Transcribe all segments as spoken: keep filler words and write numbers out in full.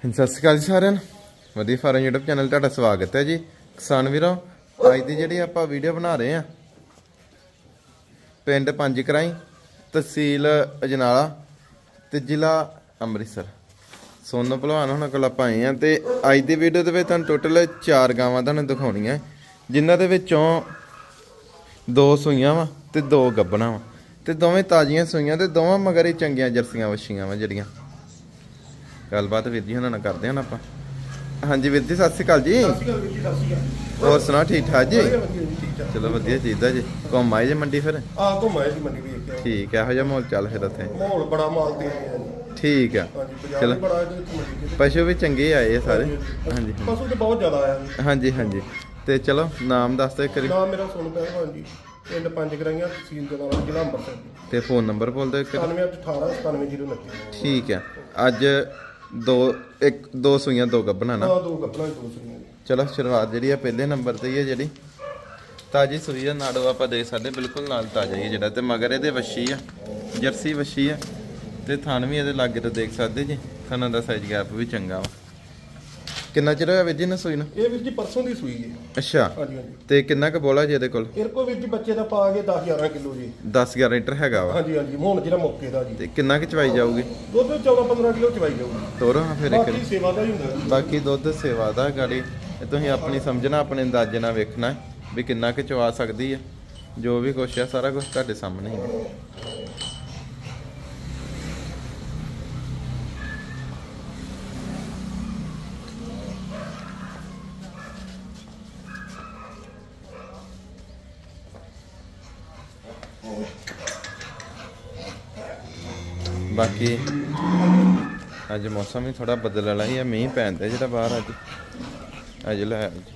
ਸਤਿ ਸ਼੍ਰੀ ਅਕਾਲ ਜੀ ਸਾਰਿਆਂ ਨੂੰ। ਵਧੀਆ ਫਾਰਮ YouTube ਚੈਨਲ ਤੁਹਾਡਾ ਸਵਾਗਤ ਹੈ ਜੀ। ਕਿਸਾਨ ਵੀਰੋ, ਅੱਜ ਦੀ ਜਿਹੜੀ ਆਪਾਂ ਵੀਡੀਓ ਬਣਾ ਰਹੇ ਆ ਪਿੰਡ ਪੰਜ ਕਰਾਈ, ਤਹਿਸੀਲ ਅਜਨਾਲਾ ਤੇ ਜ਼ਿਲ੍ਹਾ ਅੰਮ੍ਰਿਤਸਰ। ਸੋਨੂ ਭਲਵਾਨ ਉਹਨਾਂ ਕੋਲ ਆਪਾਂ ਆਏ ਆ ਤੇ ਅੱਜ ਦੀ ਵੀਡੀਓ ਦੇ ਵਿੱਚ ਤੁਹਾਨੂੰ ਟੋਟਲ ਚਾਰ ਗਾਵਾਂ ਤੁਹਾਨੂੰ ਦਿਖਾਉਣੀਆਂ, ਜਿਨ੍ਹਾਂ ਦੇ ਵਿੱਚੋਂ ਦੋ ਸੂਈਆਂ ਵਾ ਤੇ ਦੋ ਗੱਭਣਾ ਵਾ ਤੇ ਦੋਵੇਂ ਤਾਜ਼ੀਆਂ ਸੂਈਆਂ ਤੇ ਦੋਵਾਂ ਮਗਰ ਹੀ ਚੰਗੀਆਂ ਜਰਸੀਆਂ ਵੱਛੀਆਂ ਵਾ ਜਿਹੜੀਆਂ। ਗੱਲਬਾਤ ਵੀਰ ਜੀ ਉਹਨਾਂ ਨਾਲ ਕਰਦੇ ਹਾਂ ਆਪਾਂ। ਹਾਂਜੀ ਵੀਰ ਜੀ, ਸਤਿ ਸ਼੍ਰੀ ਅਕਾਲ ਜੀ। ਹੋਰ ਸੁਣਾ, ਠੀਕ ਠਾਕ ਜੀ? ਚਲੋ ਵਧੀਆ ਚਾਹੀਦਾ ਜੀ। ਘੁੰਮ ਆਏ ਜੇ ਮੰਡੀ ਫਿਰ? ਆ ਘੁੰਮ ਆਏ ਜੀ ਮੰਡੀ ਵੇਖ ਕੇ। ਠੀਕ ਹੈ, ਇਹੋ ਜਿਹਾ ਮਾਹੌਲ ਚੱਲ ਫਿਰ ਉੱਥੇ? ਮਾਹੌਲ ਬੜਾ ਮਾਲ ਤੇ ਆਇਆ ਜੀ। ਠੀਕ ਆ, ਚਲੋ ਪਸ਼ੂ ਵੀ ਚੰਗੇ ਆਏ ਆ ਸਾਰੇ। ਹਾਂਜੀ ਪਸ਼ੂ ਤੇ ਬਹੁਤ ਜ਼ਿਆਦਾ ਆਇਆ ਜੀ। ਹਾਂਜੀ ਹਾਂਜੀ, ਤੇ ਚਲੋ ਨਾਮ ਦੱਸ ਦਿਓ ਕਰੀ। ਨਾਮ ਮੇਰਾ ਸੋਨੂ ਭਲਵਾਨ ਜੀ, ਪਿੰਡ ਪੰਜ ਕਰਾਈਆਂ, ਤਹਿਸੀਲ ਜਨਾਲਾ, ਜ਼ਿਲ੍ਹਾ ਅੰਮ੍ਰਿਤਸਰ। ਤੇ ਫੋਨ ਨੰਬਰ ਬੋਲ ਦਿਓ। ਸਤਾਨਵੇਂ ਅੱਠ ਅਠਾਰਾਂ ਸਤਾਨਵੇਂ ਜ਼ੀਰੋ ਉਨੱਤੀ। ਠੀਕ ਹੈ, ਅੱਜ ਦੋ ਇੱਕ ਦੋ ਸੂਈਆਂ ਦੋ ਗੱਭਣਾ ਨਾ? ਹਾਂ, ਦੋ ਗੱਭਣਾ ਦੋ ਸੂਈਆਂ। ਚਲੋ ਸ਼ੁਰੂਆਤ ਜਿਹੜੀ ਆ ਪਹਿਲੇ ਨੰਬਰ ਤੇ ਹੀ ਹੈ, ਜਿਹੜੀ ਤਾਜੀ ਸੂਈ ਆ ਨਾੜੋ ਆਪਾਂ ਦੇਖ ਸਕਦੇ ਬਿਲਕੁਲ ਨਾਲ ਤਾਜ਼ਾ ਹੀ ਜਿਹੜਾ। ਤੇ ਮਗਰ ਇਹਦੇ ਵੱਛੀ ਆ, ਜਰਸੀ ਵੱਛੀ ਆ ਤੇ ਥਣ ਵੀ ਇਹਦੇ ਲਾਗੇ ਤੋਂ ਦੇਖ ਸਕਦੇ ਜੀ। ਥਣਾਂ ਦਾ ਸਾਈਜ਼ ਗੈਪ ਵੀ ਚੰਗਾ ਵਾ। ਕਿੰਨਾ ਚਿਰ ਹੋਇਆ ਵੀਰ ਜੀ ਨਾ ਸੂਈ ਨੂੰ? ਇਹ ਵੀਰ ਜੀ ਪਰਸੋਂ ਦੀ ਸੂਈ ਹੈ। ਅੱਛਾ, ਹਾਂਜੀ ਹਾਂਜੀ। ਤੇ ਕਿੰਨਾ ਕੁ ਬੋਲਾ ਜੀ ਇਹਦੇ ਕੋਲ? ਇਹਦੇ ਕੋਲ ਵੀਰ ਜੀ ਬੱਚੇ ਦਾ ਪਾ ਕੇ ਦਸ ਗਿਆਰਾਂ ਕਿਲੋ ਜੀ। ਦਸ ਗਿਆਰਾਂ ਲੀਟਰ ਹੈਗਾ ਵਾ? ਹਾਂਜੀ ਹਾਂਜੀ, ਹੁਣ ਜਿਹੜਾ ਮੌਕੇ ਦਾ ਜੀ। ਤੇ ਕਿੰਨਾ ਕੁ ਚਵਾਈ ਜਾਊਗੀ? ਦੁੱਧ ਚੌਦਾਂ ਪੰਦਰਾਂ ਕਿਲੋ ਚਵਾਈ ਜਾਊਗੀ। ਤੋਰੋ ਹਾਂ ਫਿਰ ਇੱਕ। ਬਾਕੀ ਸੇਵਾ ਦਾ ਹੀ ਹੁੰਦਾ। ਬਾਕੀ ਦੁੱਧ ਸੇਵਾ ਦਾ ਗਾੜੀ ਤੁਸੀਂ ਆਪਣੀ ਸਮਝਣਾ, ਆਪਣੇ ਅੰਦਾਜ਼ੇ ਨਾਲ ਵੇਖਣਾ ਵੀ ਕਿੰਨਾ ਕੁ ਚਵਾ ਸਕਦੀ ਹੈ। ਜੋ ਵੀ ਕੁਛ ਆ ਸਾਰਾ ਕੁਝ ਤੁਹਾਡੇ ਸਾਹਮਣੇ ਹੀ ਹੈ। ਬਾਕੀ ਅੱਜ ਮੌਸਮ ਵੀ ਥੋੜਾ ਬਦਲ ਵਾਲਾ ਹੀ ਹੈ, ਮੀਂਹ ਪੈਂਦਾ ਜਿਹੜਾ ਬਾਹਰ ਅੱਜ ਅੱਜ ਲੈ ਜੀ।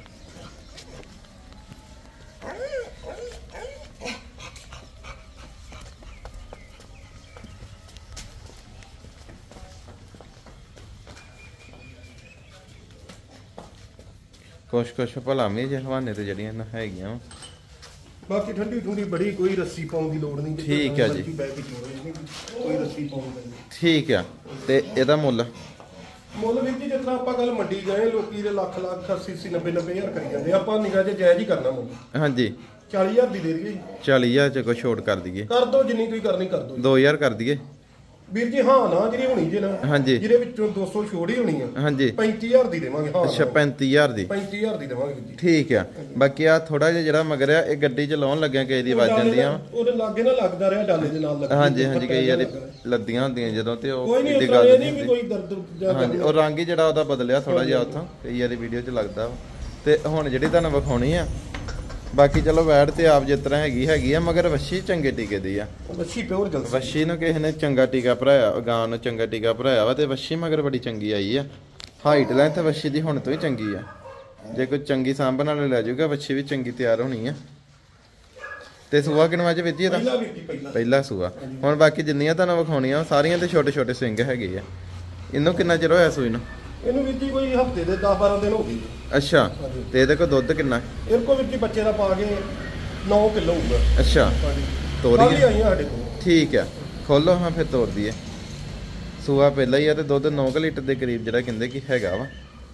ਕੁਛ ਕੁਛ ਭਲਾ ਵੀ ਜੇ ਹਵਾਨੇ ਤੇ ਜਿਹੜੀਆਂ ਨਾ ਹੈਗੀਆਂ। ਬਾਕੀ ਠੰਡੀ ਠੰਡੀ ਬੜੀ, ਕੋਈ ਰੱਸੀ ਪਾਉਣ ਦੀ ਲੋੜ ਨਹੀਂ। ਠੀਕ ਹੈ ਜੀ, ਕੋਈ ਰੱਸੀ ਪਾਉਣ ਦੀ। ਠੀਕ ਆ। ਤੇ ਇਹਦਾ ਮੁੱਲ? ਮੁੱਲ ਵੀਰ ਜੀ ਜਿਸ ਤਰ੍ਹਾਂ ਆਪਾਂ ਕੱਲ ਮੰਡੀ ਗਏ, ਲੋਕੀ ਦੇ ਲੱਖ ਲੱਖ ਅੱਸੀ ਅੱਸੀ ਨੱਬੇ ਨੱਬੇ ਹਜ਼ਾਰ ਕਰੀ ਜਾਂਦੇ, ਆਪਾਂ ਨਿਗਾਹ ਚ ਜਾਇਜ਼ ਹੀ ਕਰਨਾ ਮੁੱਲ। ਹਾਂਜੀ, ਚਾਲੀ ਹਜ਼ਾਰ ਦੀ ਦੇ ਦਈਏ ਜੀ। ਚਾਲੀ ਹਜ਼ਾਰ ਚ ਕੋਈ ਛੋਟ ਕਰ ਦਈਏ? ਕਰ ਦੋ, ਜਿੰਨੀ ਤੁਸੀਂ ਕਰਨੀ ਕਰ ਦੋ। ਦੋ ਹਜ਼ਾਰ ਕਰ ਦਈਏ ਵੀਰ ਜੀ? ਹਾਂ ਨਾ ਜਿਹੜੀ ਹੋਣੀ ਜੇ ਨਾ, ਹਾਂਜੀ, ਜਿਹਦੇ ਵਿੱਚੋਂ ਦੋ ਸੌ ਛੋੜ ਹੀ ਹੋਣੀ ਆ। ਹਾਂਜੀ, ਪੈਂਤੀ ਹਜ਼ਾਰ ਦੀ ਦੇਵਾਂਗੇ। ਹਾਂ, ਅੱਛਾ ਪੈਂਤੀ ਹਜ਼ਾਰ ਦੀ? ਪੈਂਤੀ ਹਜ਼ਾਰ ਦੀ ਦੇਵਾਂਗੇ ਵੀਰ ਜੀ। ਠੀਕ ਆ। ਬਾਕੀ ਆ ਥੋੜਾ ਜਿਹਾ ਜਿਹੜਾ ਮਗਰ ਆ, ਇਹ ਗੱਡੀ ਚ ਲਾਉਣ ਲੱਗਿਆ ਕਈ ਦੀ ਵੱਜ ਜਾਂਦੀਆਂ। ਉਹਦੇ ਲਾਗੇ ਨਾ ਲੱਗਦਾ ਰਿਹਾ, ਡਾਲੇ ਦੇ ਨਾਲ ਲੱਗਦਾ। ਹਾਂਜੀ ਹਾਂਜੀ, ਕਈ ਵਾਰੀ ਲੱਦੀਆਂ ਹੁੰਦੀਆਂ ਜਦੋਂ, ਤੇ ਉਹ ਕੋਈ ਨਹੀਂ ਗੱਲ ਨਹੀਂ ਕੋਈ ਦਰਦ। ਹਾਂਜੀ, ਉਹ ਰੰਗ ਹੀ ਜਿਹੜਾ ਉਹਦਾ ਬਦਲਿਆ ਥੋੜਾ ਜਿਹਾ ਉੱਥੋਂ, ਕਈ ਵਾਰੀ ਵੀਡੀਓ ਚ ਲੱਗਦਾ। ਤੇ ਹੁਣ ਜਿਹੜੀ ਤੁਹਾਨੂੰ ਵਿਖਾਉਣੀ ਆ, ਬਾਕੀ ਚਲੋ ਵੈੜ ਤੇ ਆਪ ਜਿਸ ਤਰ੍ਹਾਂ ਹੈਗੀ ਹੈਗੀ ਆ, ਮਗਰ ਵੱਛੀ ਚੰਗੇ ਟੀਕੇ ਦੀ ਆ। ਵੱਛੀ ਪਿਓਰ ਜਲਸੀ। ਵੱਛੀ ਨੂੰ ਕਿਸੇ ਨੇ ਚੰਗਾ ਟੀਕਾ ਭਰਾਇਆ, ਗਾਂ ਨੂੰ ਚੰਗਾ ਟੀਕਾ ਭਰਾਇਆ ਵਾ, ਤੇ ਵੱਛੀ ਮਗਰ ਬੜੀ ਚੰਗੀ ਆਈ ਆ। ਹਾਈਟ ਲੈਂਥ ਵੱਛੀ ਦੀ ਹੁਣ ਤੋਂ ਹੀ ਚੰਗੀ ਆ। ਜੇ ਕੋਈ ਚੰਗੀ ਸਾਂਭ ਨਾਲ ਲੈ ਜਾਊਗਾ, ਵੱਛੀ ਵੀ ਚੰਗੀ ਤਿਆਰ ਹੋਣੀ ਆ। ਤੇ ਸੂਆ ਕਿਨਵਾ ਚ ਵਿੱਧੀ ਇਹਦਾ? ਪਹਿਲਾ ਸੂਆ। ਹੁਣ ਬਾਕੀ ਜਿੰਨੀਆਂ ਤੁਹਾਨੂੰ ਵਿਖਾਉਣੀਆਂ ਸਾਰੀਆਂ ਤੇ ਛੋਟੇ ਛੋਟੇ ਸਿੰਗ ਹੈਗੇ ਆ। ਇਹਨੂੰ ਕਿੰਨਾ ਚਿਰ ਹੋਇਆ ਸੂਈ ਨੂੰ? ਇਹਨੂੰ ਵੀਰ ਜੀ ਕੋਈ ਹਫਤੇ ਦੇ ਦਸ ਬਾਰਾਂ ਦਿਨ ਹੋ ਗਏ। ਅੱਛਾ, ਤੇ ਇਹਦੇ ਕੋਲ ਦੁੱਧ ਕਿੰਨਾ? ਇਹਦੇ ਕੋਲ ਵੀਰ ਜੀ ਬੱਚੇ ਦਾ ਪਾ ਕੇ ਨੌ ਕਿਲੋ ਹੋਊਗਾ। ਅੱਛਾ, ਤੋਰੀ ਆਈਆਂ ਸਾਡੇ ਕੋਲ। ਠੀਕ ਆ, ਖੋਲੋ ਹਾਂ ਫਿਰ ਤੋਰ ਦਈਏ। ਸੂਆ ਪਹਿਲਾਂ ਹੀ ਆ ਤੇ ਦੁੱਧ ਨੌ ਲੀਟਰ ਦੇ ਕਰੀਬ ਜਿਹੜਾ ਕਹਿੰਦੇ ਕਿ ਹੈਗਾ ਵਾ।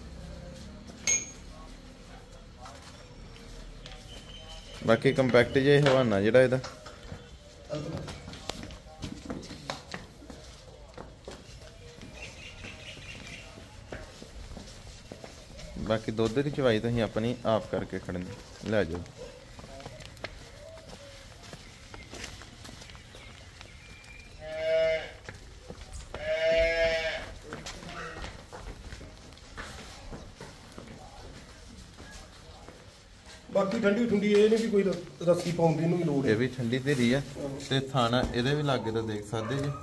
ਬਾਕੀ ਕੰਪੈਕਟ ਜੇ ਹਵਾਨਾ ਜਿਹੜਾ ਇਹਦਾ। ਬਾਕੀ ਦੁੱਧ ਦੀ ਚਵਾਈ ਤੁਸੀਂ ਆਪਣੀ ਆਪ ਕਰਕੇ ਖੜਨੀ, ਲੈ ਜਾਓ। ਬਾਕੀ ਠੰਡੀ ਠੰਡੀ ਇਹ ਨਹੀਂ ਵੀ ਕੋਈ ਰੱਸੀ ਪਾਉਣ ਦੀ ਨੂੰ ਲੋੜ। ਇਹ ਵੀ ਠੰਡੀ ਧੀਰੀ ਆ ਤੇ ਥਾਣਾ ਇਹਦੇ ਵੀ ਲਾਗੇ ਤਾਂ ਦੇਖ ਸਕਦੇ ਜੀ।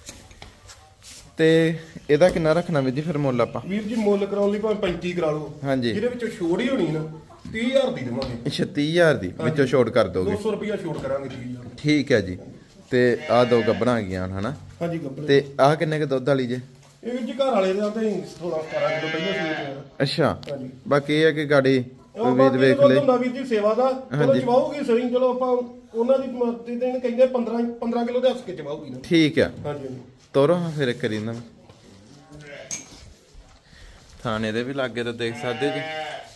ਤੇ ਇਹਦਾ ਕਿੰਨਾ ਰੱਖਣਾ ਵੀਰ ਜੀ ਫਿਰ ਮੁੱਲ ਆਪਾਂ? ਵੀਰ ਜੀ ਮੁੱਲ ਕਰਾਉਣ ਲਈ ਭਾਵੇਂ ਪੈਂਤੀ ਕਰਾ ਲਓ। ਹਾਂਜੀ, ਜਿਹਦੇ ਵਿੱਚੋਂ ਛੋੜ ਹੀ ਹੋਣੀ ਨਾ, ਤੀਹ ਹਜ਼ਾਰ ਦੀ ਦੇਵਾਂਗੇ। ਅੱਛਾ, ਤੀਹ ਹਜ਼ਾਰ ਦੀ ਵਿੱਚੋਂ ਛੋੜ ਕਰ ਦੋਗੇ? ਦੋ ਸੌ ਰੁਪਇਆ ਛੋੜ ਕਰਾਂਗੇ। ਠੀਕ ਹੈ ਜੀ। ਤੇ ਆਹ ਦੋ ਗੱਭਣਾ ਆ ਗਈਆਂ ਹਨਾ? ਹਾਂਜੀ ਗੱਭਣ। ਤੇ ਆਹ ਕਿੰਨੇ ਕੁ ਦੁੱਧ ਵਾਲੀ ਜੇ? ਇਹ ਵੀਰ ਜੀ ਘਰ ਵਾਲੇ ਦਾ ਤੇ ਸੋਲਾਂ ਸਤਾਰਾਂ ਕਿਲੋ ਪਹਿਲਾਂ ਸੀ। ਅੱਛਾ, ਬਾਕੀ ਇਹ ਹੈ ਕਿ ਗਾੜੀ ਵੀਰ ਵੇਖ ਲੈ ਹੁੰਦਾ ਵੀਰ ਜੀ ਸੇਵਾ ਦਾ। ਚਲੋ ਚਵਾਉਗੀ ਸਹੀ, ਚਲੋ ਆਪਾਂ ਉਹਨਾਂ ਦੀ ਮਰਜ਼ੀ ਦੇ ਕਹਿੰਦੇ ਪੰਦਰਾਂ ਪੰਦਰਾਂ ਕਿਲੋ ਦੇ ਹੱਸ ਕੇ ਚਵਾਉਗੀ ਨਾ। ਠੀਕ ਆ। ਹਾਂਜੀ, ਤੋਰੋ ਹਾਂ ਫਿਰ ਇੱਕ ਵਾਰੀ ਇਹਨਾਂ ਨੂੰ। ਥਾਣੇ ਦੇ ਵੀ ਲਾਗੇ ਤਾਂ ਦੇਖ ਸਕਦੇ ਜੀ।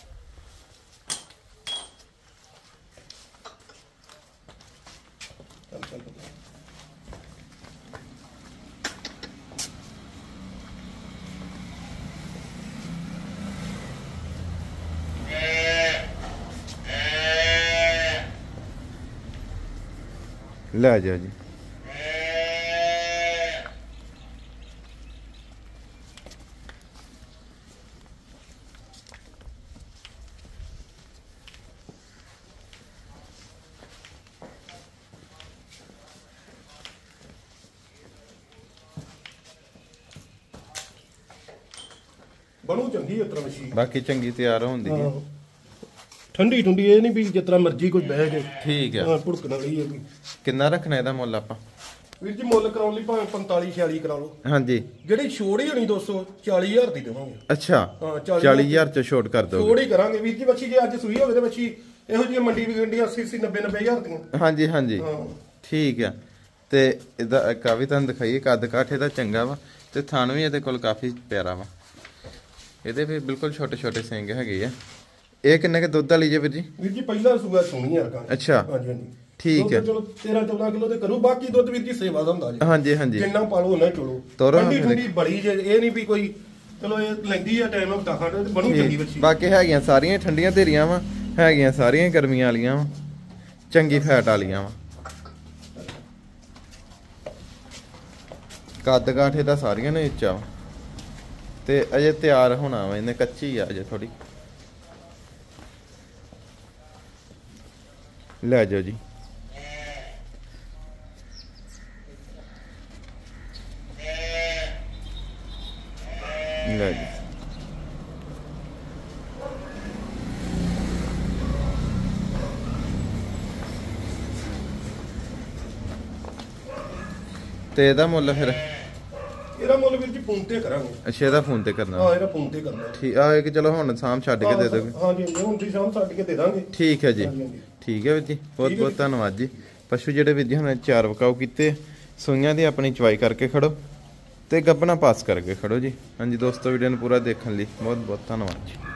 ਲੈ ਜਾ ਜੀ। ਬਣੂ ਚੰਗੀ ਇਸ ਤਰ੍ਹਾਂ ਮਸ਼ੀਨ, ਬਾਕੀ ਚੰਗੀ ਤਿਆਰ ਹੁੰਦੀ ਹੈ। ਠੰਡੀ ਠੰਡੀ ਇਹ ਨਹੀਂ ਵੀ ਜਿਸ ਤਰ੍ਹਾਂ ਮਰਜ਼ੀ ਕੋਈ ਬਹਿ ਕੇ। ਠੀਕ ਹੈ। ਹਾਂ ਭੁੜਕਣ ਵਾਲੀ ਹੈ। ਕਿੰਨਾ ਰੱਖਣਾ ਇਹਦਾ ਮੁੱਲ ਆਪਾਂ? ਵੀਰ ਜੀ ਮੁੱਲ ਕਰਾਉਣ ਲਈ ਭਾਵੇਂ ਪੰਤਾਲੀ ਛਿਆਲੀ ਕਰਾ ਲਓ। ਹਾਂਜੀ। ਜਿਹੜੀ ਛੋੜ ਹੀ ਹੋਣੀ ਦੋਸਤੋ ਚਾਲੀ ਹਜ਼ਾਰ ਦੀ ਦੇਵਾਂਗੇ। ਅੱਛਾ। ਹਾਂ ਚਾਲੀ ਹਜ਼ਾਰ ਚ ਛੋਟ ਕਰ ਦੋਗੇ? ਛੋੜ ਹੀ ਕਰਾਂਗੇ ਵੀਰ ਜੀ। ਬੱਚੀ ਜੇ ਅੱਜ ਸੂਈ ਹੋਵੇ ਤੇ ਬੱਚੀ ਇਹੋ ਜਿਹੀ ਮੰਡੀ ਵੀ ਗੰਡੀਆਂ ਅੱਸੀ ਅੱਸੀ ਨੱਬੇ ਨੱਬੇ ਹਜ਼ਾਰ ਦੀਆਂ। ਹਾਂਜੀ ਹਾਂਜੀ ਹਾਂ ਠੀਕ ਆ। ਤੇ ਇਹਦਾ ਕਾਫੀ ਤੁਹਾਨੂੰ ਦਿਖਾਈਏ ਕੱਦ ਕਾਠੇ ਦਾ ਚੰਗਾ ਵਾ ਤੇ ਥਣ ਵੀ ਇਹਦੇ ਕੋਲ ਕਾਫੀ ਪਿਆਰਾ ਵਾ। ਇਹਦੇ ਵੀ ਬਿਲਕੁਲ ਛੋਟੇ ਛੋਟੇ ਸਿੰਘ ਹੈਗੇ ਆ। ਇਹ ਕਿੰਨੇ ਕੇ ਦੁੱਧ ਵਾਲੀ ਜੇ ਵੀਰ ਜੀ? ਵੀਰ ਜੀ ਪਹਿਲਾ ਸੂਆ ਸੋਹਣੀ ਆ ਰਕਾਂ। ਅੱਛਾ। ਹਾਂਜੀ ਹਾਂਜੀ ਠੀਕ ਹੈ। ਚਲੋ ਤੇਰਾਂ ਚੌਦਾਂ ਕਿਲੋ ਤੇ ਕਰੂ। ਬਾਕੀ ਦੁੱਧ ਵੀਰ ਜੀ ਸੇਵਾ ਦਾ ਹੁੰਦਾ ਜੀ। ਹਾਂਜੀ ਹਾਂਜੀ ਜਿੰਨਾ ਪਾਲੋ ਉਹਨਾਂ ਚਲੋ। ਠੰਡੀ ਠੰਡੀ ਬੜੀ ਜੇ ਇਹ ਨਹੀਂ ਵੀ ਕੋਈ ਚਲੋ ਇਹ ਲੈਂਦੀ ਆ ਟਾਈਮ ਹਫਤਾ ਖੰਡ ਤੇ ਬਣੂ ਚੰਗੀ ਬੱਚੀ। ਬਾਕੀ ਹੈਗੀਆਂ ਸਾਰੀਆਂ ਠੰਡੀਆਂ ਧੀਰੀਆਂ ਵਾ, ਹੈਗੀਆਂ ਸਾਰੀਆਂ ਗਰਮੀਆਂ ਵਾਲੀਆਂ ਵਾ, ਚੰਗੀ ਫੈਟ ਵਾਲੀਆਂ ਵਾ। ਕੱਦ ਕਾਠੇ ਦਾ ਸਾਰੀਆਂ ਨੇ ਉੱਚਾ ਵਾ ਤੇ ਅਜੇ ਤਿਆਰ ਹੋਣਾ ਵਾ। ਇਹਨੇ ਕੱਚੀ ਆ ਅਜੇ ਥੋੜੀ। ਲੈ ਜਾਓ ਜੀ। ਲੈ ਜੀ। ਤੇ ਇਹਦਾ ਮੁੱਲ ਫਿਰ? ਇਹਦਾ ਮੁੱਲ ਵੀਰ ਜੀ ਫੋਨ ਤੇ ਕਰਾਂਗੇ। ਅੱਛਾ ਇਹਦਾ ਫੋਨ ਤੇ ਕਰਨਾ? ਹਾਂ ਇਹਦਾ ਫੋਨ ਤੇ ਕਰਨਾ। ਠੀਕ ਆ। ਇੱਕ ਚਲੋ ਹੁਣ ਸ਼ਾਮ ਛੱਡ ਕੇ ਦੇ ਦੋਗੇ? ਹਾਂਜੀ ਹਾਂਜੀ ਹੁਣ ਦੀ ਸ਼ਾਮ ਛੱਡ ਕੇ ਦੇ ਦਾਂਗੇ। ਠੀਕ ਹੈ ਜੀ। ਠੀਕ ਹੈ ਵੀਰ ਜੀ, ਬਹੁਤ ਬਹੁਤ ਧੰਨਵਾਦ ਜੀ। ਪਸ਼ੂ ਜਿਹੜੇ ਵੀਰ ਜੀ ਹੁਣ ਚਾਰ ਵਕਾਓ ਕੀਤੇ, ਸੂਈਆਂ ਦੀ ਆਪਣੀ ਚਵਾਈ ਕਰਕੇ ਖੜੋ ਤੇ ਗੱਬਣਾ ਪਾਸ ਕਰਕੇ ਖੜੋ ਜੀ। ਹਾਂਜੀ ਦੋਸਤੋ, ਵੀਡੀਓ ਨੂੰ ਪੂਰਾ ਦੇਖਣ ਲਈ ਬਹੁਤ ਬਹੁਤ ਧੰਨਵਾਦ ਜੀ।